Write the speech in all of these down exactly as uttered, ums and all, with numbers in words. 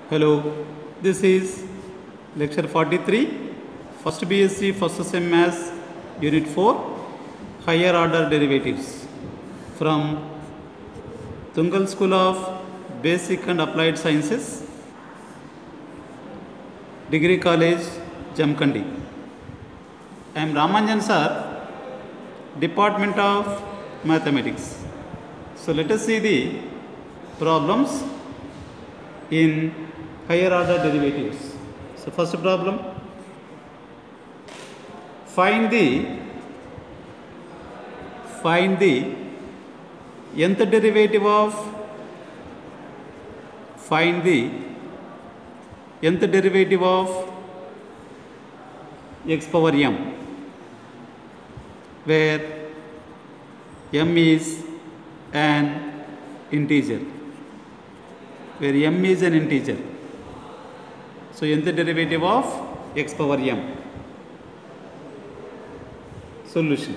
Hello, this is lecture forty-three, first B S c, first sem Maths, unit four, higher order derivatives from Tungal School of Basic and Applied Sciences, Degree College, Jamkandi. I am Ramanjan sir, Department of Mathematics. So let us see the problems in higher order derivatives. So first problem, find the find the nth derivative of find the nth derivative of x power m, where m is an integer, where m is an integer. So nth derivative of x power m. Solution.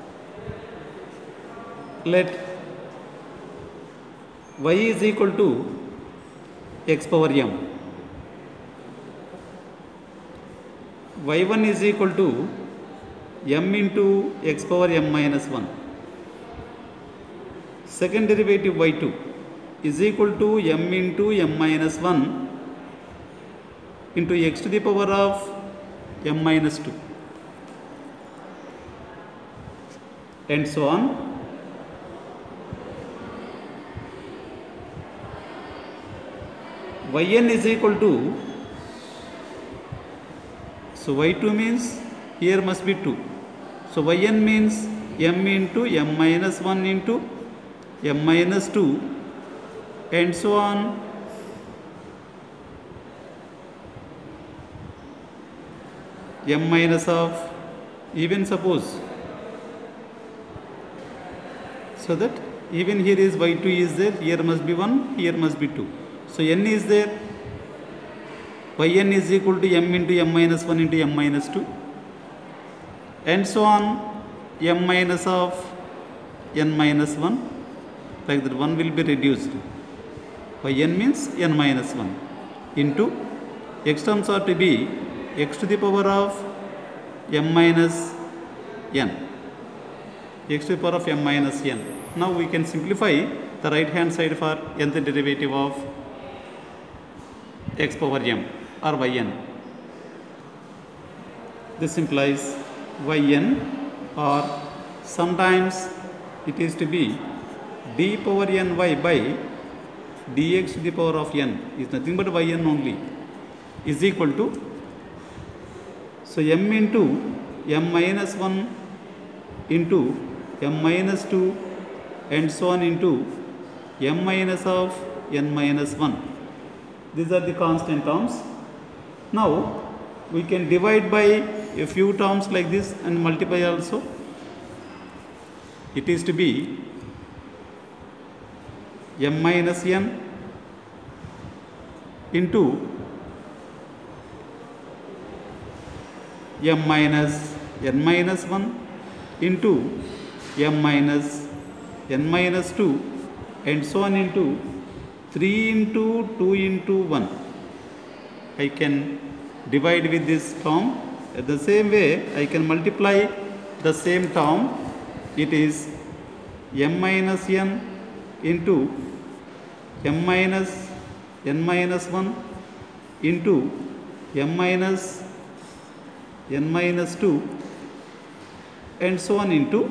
Let y is equal to x power m. y one is equal to m into x power m minus one. Second derivative y two is equal to m into m minus one into x to the power of m minus two, and so on. Yn is equal to, so y two means here must be two. So yn means m into m minus one into m minus two, and so on. M minus of, even suppose, so that even here is y two is there, here must be one, here must be two. So n is there, yn is equal to m into m minus one into m minus two, and so on, m minus of n minus one, like that one will be reduced. Yn means n minus one into x terms are to be x to the power of m minus n, x to the power of m minus n. Now we can simplify the right hand side for nth derivative of x power m or yn. This implies yn, or sometimes it is to be d power ny by dx to the power of n is nothing but yn only, is equal to, so m into m minus one into m minus two, and so on into m minus of n minus one. These are the constant terms. Now we can divide by a few terms like this and multiply also. It is to be m minus n into m minus n minus one into m minus n minus two, and so on into three into two into one. I can divide with this term. At the same way, I can multiply the same term. It is m minus n into m minus n minus one into m minus n minus two, and so on into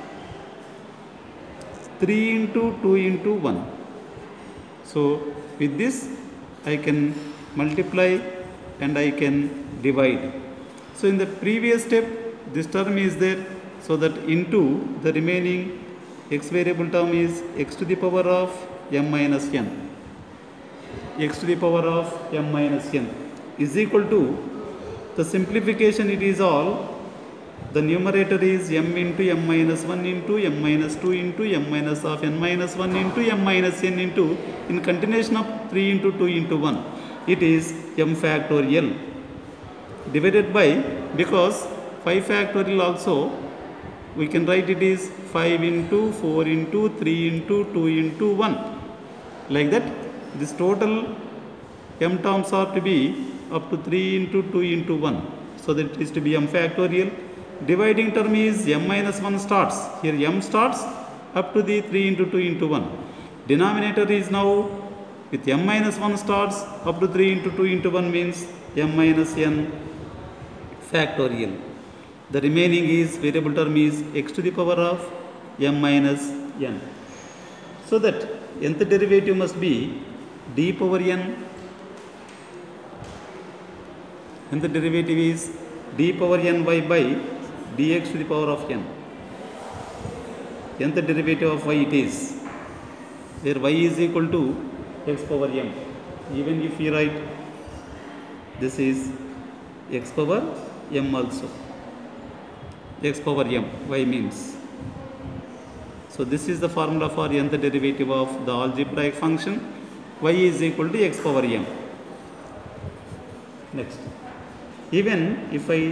three into two into one. So with this I can multiply and I can divide. So in the previous step this term is there, so that into the remaining x variable term is x to the power of m minus n, x to the power of m minus n is equal to, the simplification it is all, the numerator is m into m minus one into m minus two into m minus of n minus one into m minus n into, in continuation of three into two into one, it is m factorial, divided by, because five factorial also we can write it is five into four into three into two into one. Like that, this total m terms are to be up to three into two into one. So that it is to be m factorial. Dividing term is m minus one starts. Here m starts up to the three into two into one. Denominator is now with m minus one starts up to three into two into one means m minus n factorial. The remaining is variable term is x to the power of m minus n. So that nth derivative must be d power n. Nth derivative is d power n y by dx to the power of n. Nth derivative of y it is, where y is equal to x power m. Even if we write this is x power m also, x power m, y means. So this is the formula for nth derivative of the algebraic function. Y is equal to x power m. Next, even if I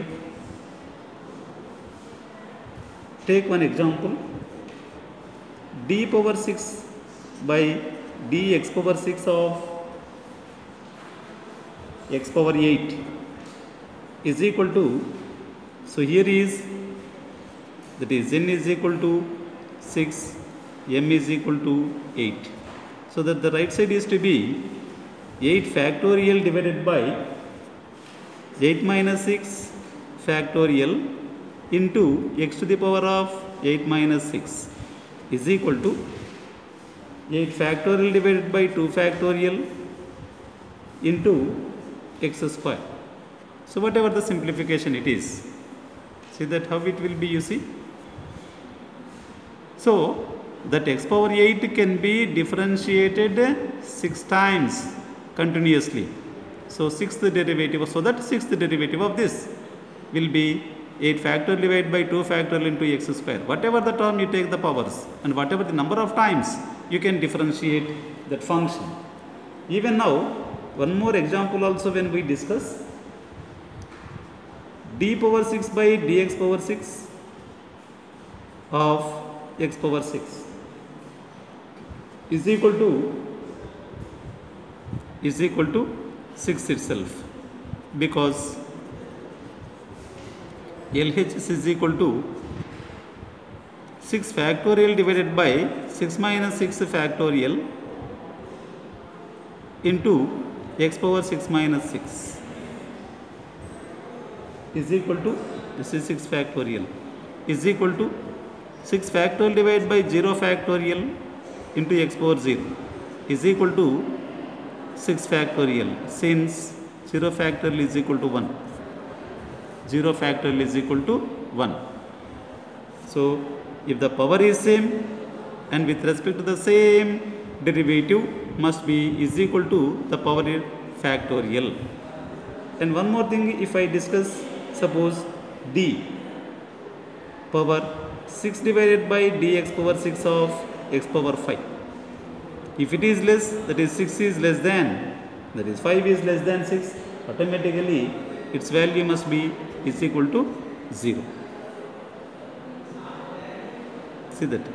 take one example, d power six by dx power six of x power eight is equal to, so here is, that is n is equal to six, m is equal to eight. So that the right side is to be eight factorial divided by eight minus six factorial into x to the power of eight minus six is equal to eight factorial divided by two factorial into x square. So whatever the simplification it is, see that how it will be, you see. So that x power eight can be differentiated six times continuously. So sixth derivative, so that sixth derivative of this will be eight factorial divided by two factorial into x square. Whatever the term you take the powers and whatever the number of times you can differentiate that function. Even now, one more example also when we discuss, d power six by dx power six of x power six is equal to is equal to six itself, because L H S is equal to six factorial divided by six minus six factorial into x power six minus six is equal to, this is six factorial, is equal to six factorial divided by zero factorial into x power zero is equal to six factorial, since zero factorial is equal to one. zero factorial is equal to one. So if the power is same and with respect to the same derivative must be is equal to the power factorial. And one more thing, if I discuss, suppose d power six divided by dx power six of x power five. If it is less, that is six is less than, that is five is less than six, automatically its value must be is equal to zero. See that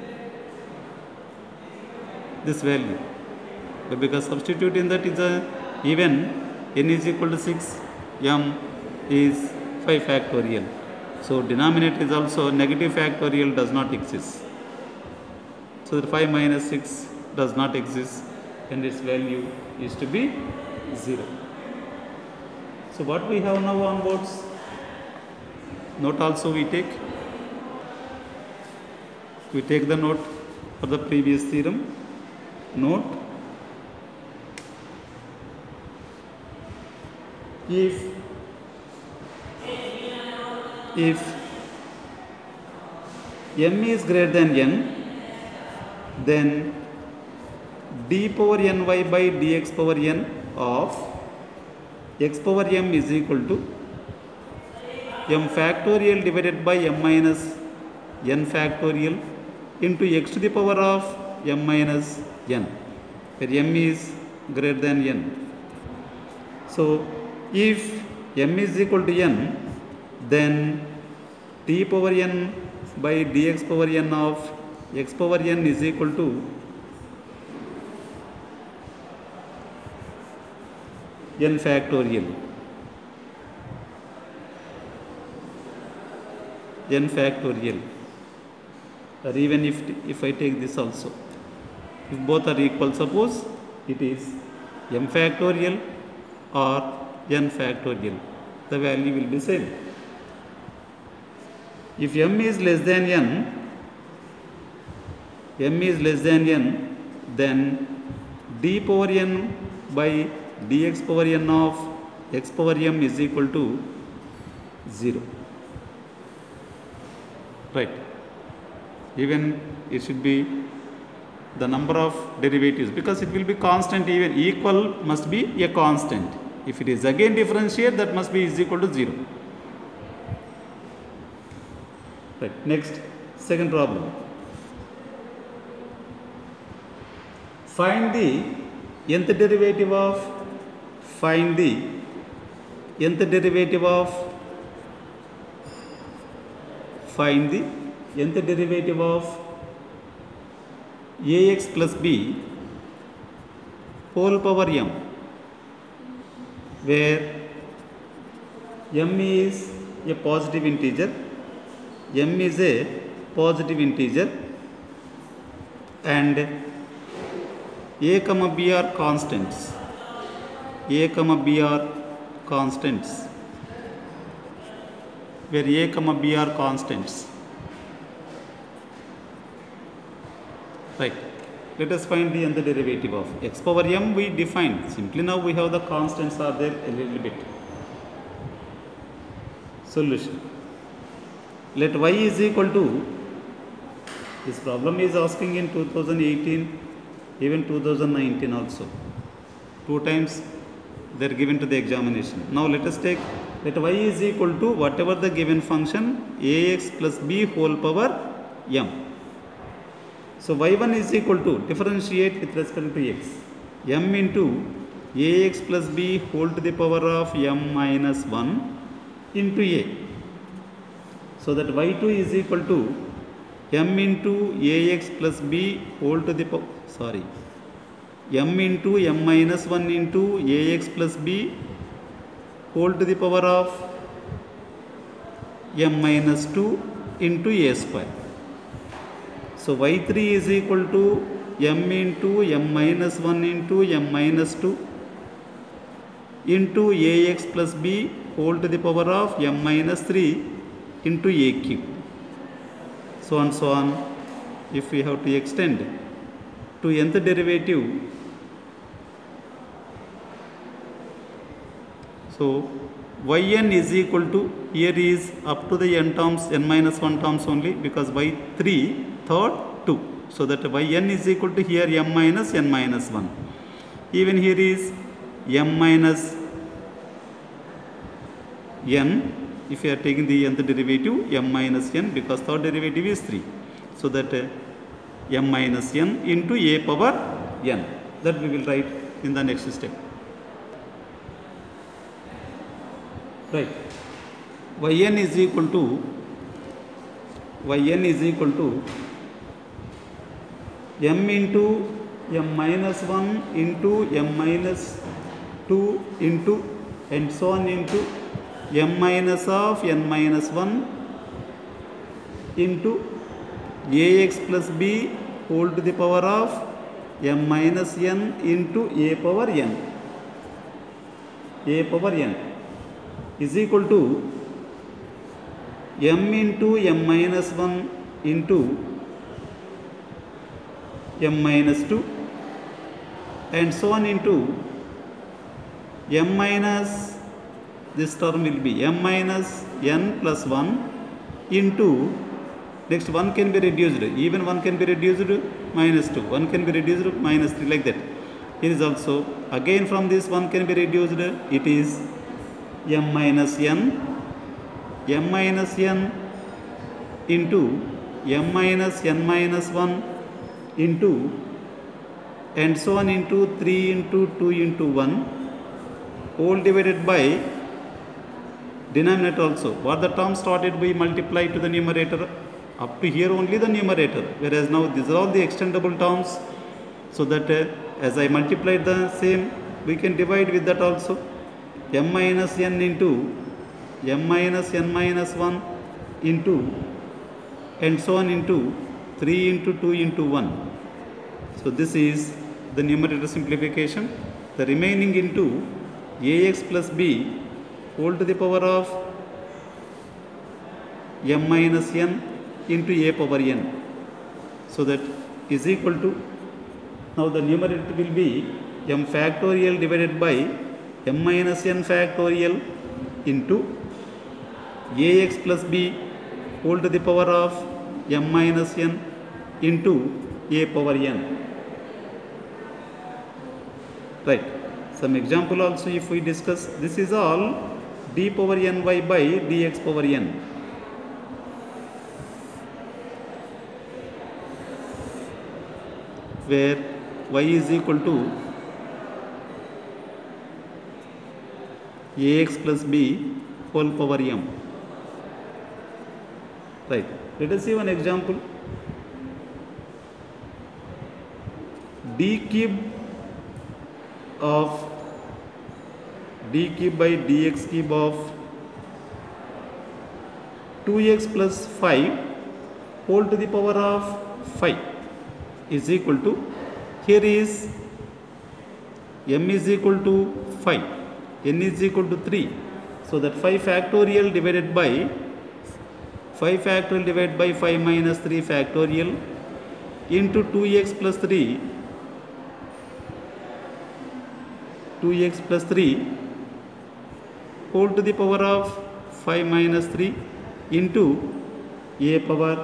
this value, but because substitute in that is a even n is equal to six, m is five factorial. So denominator is also negative factorial does not exist. So the five minus six does not exist and its value is to be zero. So what we have now onwards, note also we take, we take the note for the previous theorem. Note, if if m is greater than n, then d power ny by dx power n of x power m is equal to m factorial divided by m minus n factorial into x to the power of m minus n, where m is greater than n. So if m is equal to n, then d power n by dx power n of x power n is equal to n factorial. n factorial. Or even if, if I take this also. If both are equal, suppose it is m factorial or n factorial. The value will be same. If m is less than n, m is less than n, then d power n by dx power n of x power m is equal to zero. Right. Even it should be the number of derivatives, because it will be constant. Even equal must be a constant. If it is again differentiate, that must be is equal to zero. Right. Next, second problem. Find the nth derivative of find the nth derivative of find the nth derivative of ax plus b whole power m, where m is a positive integer, m is a positive integer, and a comma b are constants. A comma b are constants, where a comma b are constants. Right. Let us find the nth derivative of x power m. We defined simply. Now we have the constants are there a little bit. Solution. Let y is equal to, this problem is asking in two thousand eighteen, even two thousand nineteen also. Two times they are given to the examination. Now let us take, let y is equal to whatever the given function ax plus b whole power m. So y one is equal to, differentiate with respect to x, m into ax plus b whole to the power of m minus one into a. So that y two is equal to m into ax plus b whole to the power, sorry, m into m minus one into ax plus b whole to the power of m minus two into a square. So y three is equal to m into m minus one into m minus two into ax plus b whole to the power of m minus three into a cube. So on so on. If we have to extend to nth derivative, so yn is equal to, here is up to the n terms, n minus one terms only, because y three third two. So that yn is equal to here m minus n minus one. Even here is m minus n, if you are taking the nth derivative, m minus n, because third derivative is three. So that uh, m minus n into a power n. That we will write in the next step. Right. Yn is equal to, yn is equal to m into m minus one into m minus two into and so on into m minus of n minus one into ax plus b whole to the power of m minus n into a power n. A power n is equal to m into m minus one into m minus two and so on into m minus, this term will be m minus n plus one into, next one can be reduced, even one can be reduced minus two, one can be reduced minus three, like that. Here is also, again from this one can be reduced, it is m minus n, m minus n into m minus n minus one into and so on into three into two into one, all divided by denominator also. What the term started, we multiply to the numerator, up to here only the numerator, whereas now these are all the extendable terms. So that uh, as I multiplied the same, we can divide with that also. M minus n into m minus n minus one into and so on into three into two into one. So this is the numerator simplification. The remaining into ax plus b whole to the power of m minus n into a power n. So that is equal to, now the numerator will be m factorial divided by m minus n factorial into ax plus b whole to the power of m minus n into a power n. Right. Some example also if we discuss, this is all d power ny by dx power n. Where y is equal to ax plus b whole power m. Right. Let us see one example. D cube of d cube by dx cube of two x plus five whole to the power of five is equal to, here is m is equal to five, n is equal to three. So that five factorial divided by five factorial divided by five minus three factorial into two x plus three, two x plus three whole to the power of five minus three into a power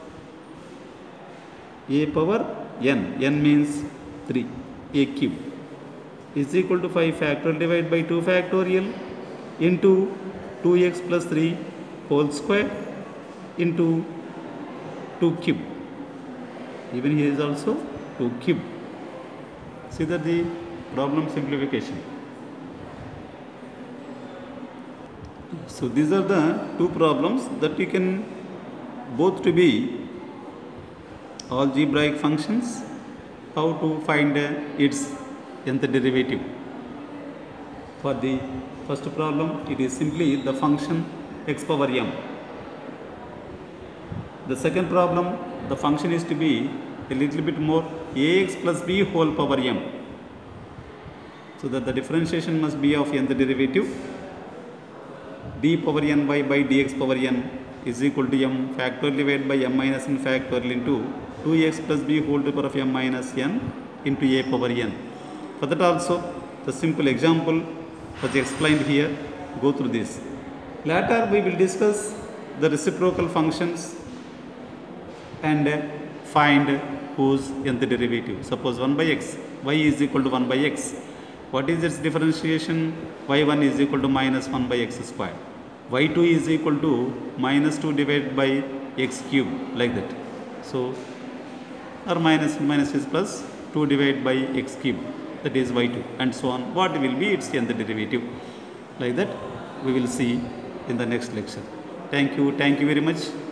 a power n, n means three, a cube is equal to five factorial divided by two factorial into two x plus three whole square into two cube. Even here is also two cube. See that the problem simplification. So these are the two problems that you can both to be algebraic functions, how to find uh, its nth derivative. For the first problem, it is simply the function x power m. The second problem, the function is to be a little bit more ax plus b whole power m. So that the differentiation must be of nth derivative. D power ny by dx power n is equal to m factorial divided by m minus n factorial into two x plus b whole to the power of m minus n into a power n. For that also, the simple example was explained here. Go through this. Later we will discuss the reciprocal functions and find whose nth derivative. Suppose one by x, y is equal to one by x. What is its differentiation? y one is equal to minus one by x square. y two is equal to minus two divided by x cube, like that. So, or minus minus is plus two divided by x cube, that is y two, and so on. What will be its nth derivative? Like that we will see in the next lecture. Thank you. Thank you very much.